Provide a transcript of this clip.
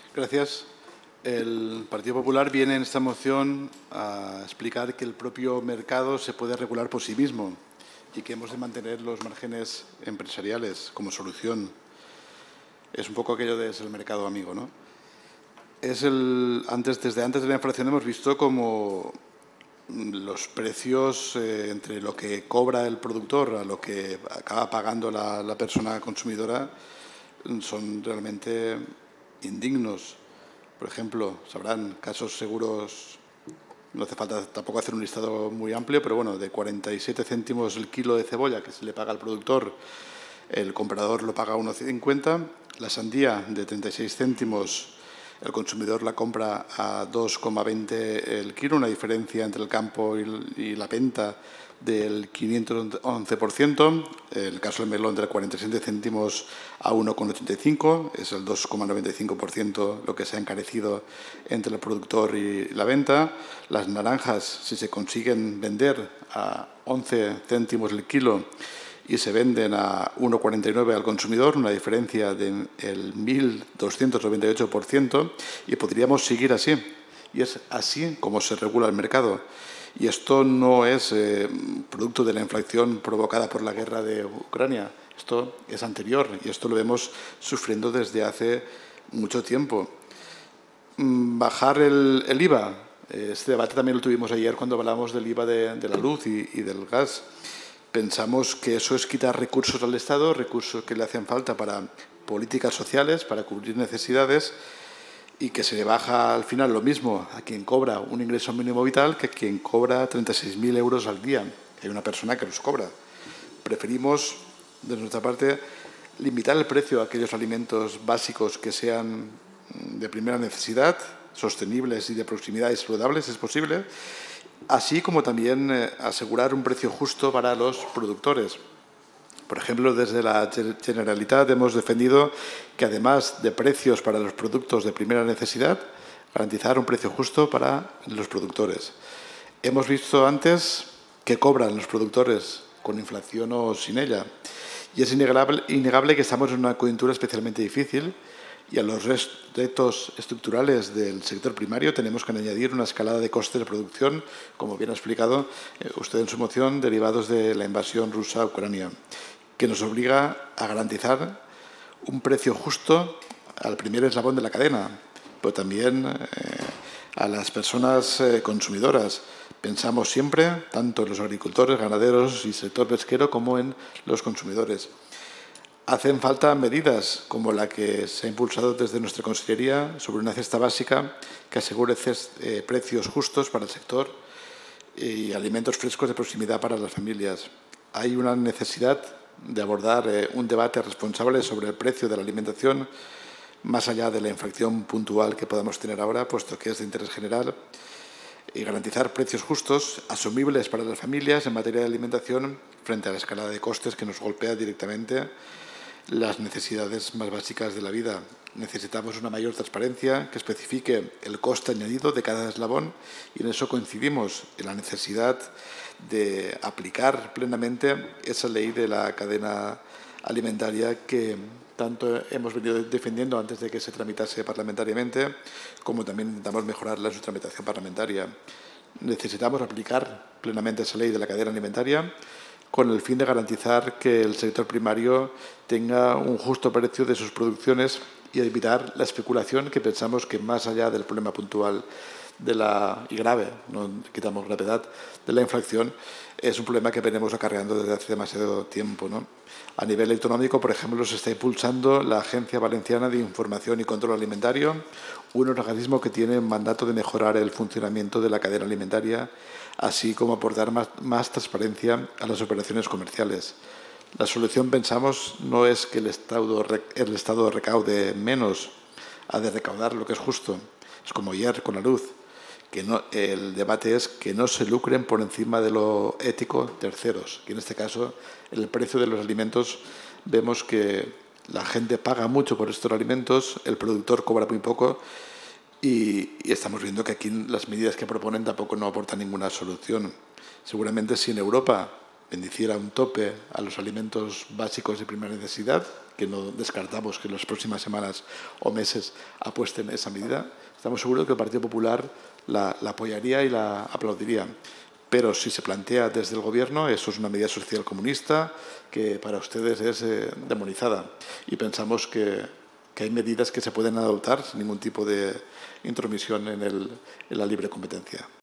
Gracias. El Partido Popular viene en esta moción a explicar que el propio mercado se puede regular por sí mismo y que hemos de mantener los márgenes empresariales como solución. Es un poco aquello de ser el mercado amigo, ¿no? Desde antes de la inflación hemos visto como los precios entre lo que cobra el productor a lo que acaba pagando la persona consumidora son realmente indignos. Por ejemplo, sabrán casos seguros, no hace falta tampoco hacer un listado muy amplio, pero bueno, de 47 céntimos el kilo de cebolla que se le paga al productor, el comprador lo paga a 1,50. La sandía de 36 céntimos, el consumidor la compra a 2,20 el kilo, una diferencia entre el campo y la venta del 511%. El caso del melón de 47 céntimos a 1,85, es el 2,95% lo que se ha encarecido entre el productor y la venta. Las naranjas, si se consiguen vender a 11 céntimos el kilo y se venden a 1,49 al consumidor, una diferencia del 1.298%, y podríamos seguir así. Y es así como se regula el mercado. Y esto no es producto de la inflación provocada por la guerra de Ucrania. Esto es anterior y esto lo vemos sufriendo desde hace mucho tiempo. Bajar el IVA. Este debate también lo tuvimos ayer cuando hablábamos del IVA de la luz y del gas. Pensamos que eso es quitar recursos al Estado, recursos que le hacen falta para políticas sociales, para cubrir necesidades, y que se le baja al final lo mismo a quien cobra un ingreso mínimo vital que a quien cobra 36.000 euros al día. Hay una persona que los cobra. Preferimos, de nuestra parte, limitar el precio a aquellos alimentos básicos que sean de primera necesidad, sostenibles y de proximidad y saludables, es posible, así como también asegurar un precio justo para los productores. Por ejemplo, desde la Generalitat hemos defendido que, además de precios para los productos de primera necesidad, garantizar un precio justo para los productores. Hemos visto antes que cobran los productores con inflación o sin ella. Y es innegable que estamos en una coyuntura especialmente difícil y a los retos estructurales del sector primario tenemos que añadir una escalada de costes de producción, como bien ha explicado usted en su moción, derivados de la invasión rusa a Ucrania, que nos obliga a garantizar un precio justo al primer eslabón de la cadena, pero también a las personas consumidoras. Pensamos siempre tanto en los agricultores, ganaderos y sector pesquero como en los consumidores. Hacen falta medidas como la que se ha impulsado desde nuestra Consellería sobre una cesta básica que asegure precios justos para el sector y alimentos frescos de proximidad para las familias. Hay una necesidad de abordar un debate responsable sobre el precio de la alimentación, más allá de la inflación puntual que podamos tener ahora, puesto que es de interés general, y garantizar precios justos, asumibles para las familias en materia de alimentación frente a la escalada de costes que nos golpea directamente las necesidades más básicas de la vida. Necesitamos una mayor transparencia que especifique el coste añadido de cada eslabón y en eso coincidimos en la necesidad de aplicar plenamente esa ley de la cadena alimentaria que tanto hemos venido defendiendo antes de que se tramitase parlamentariamente, como también intentamos mejorarla en su tramitación parlamentaria. Necesitamos aplicar plenamente esa ley de la cadena alimentaria con el fin de garantizar que el sector primario tenga un justo precio de sus producciones y evitar la especulación que pensamos que, más allá del problema puntual y grave, no quitamos gravedad, de la inflación, es un problema que venimos acarreando desde hace demasiado tiempo, ¿no? A nivel autonómico, por ejemplo, se está impulsando la Agencia Valenciana de Información y Control Alimentario, un organismo que tiene mandato de mejorar el funcionamiento de la cadena alimentaria, así como aportar más transparencia a las operaciones comerciales. La solución, pensamos, no es que el Estado recaude menos, ha de recaudar lo que es justo. Es como ayer con la luz. El debate es que no se lucren por encima de lo ético terceros. Y en este caso, en el precio de los alimentos, vemos que la gente paga mucho por estos alimentos, el productor cobra muy poco y estamos viendo que aquí las medidas que proponen tampoco no aportan ninguna solución. Seguramente si en Europa bendiciera un tope a los alimentos básicos de primera necesidad, que no descartamos que en las próximas semanas o meses apuesten esa medida, estamos seguros que el Partido Popular la apoyaría y la aplaudiría. Pero si se plantea desde el Gobierno, eso es una medida social comunista que para ustedes es demonizada. Y pensamos que hay medidas que se pueden adoptar sin ningún tipo de intromisión en la libre competencia.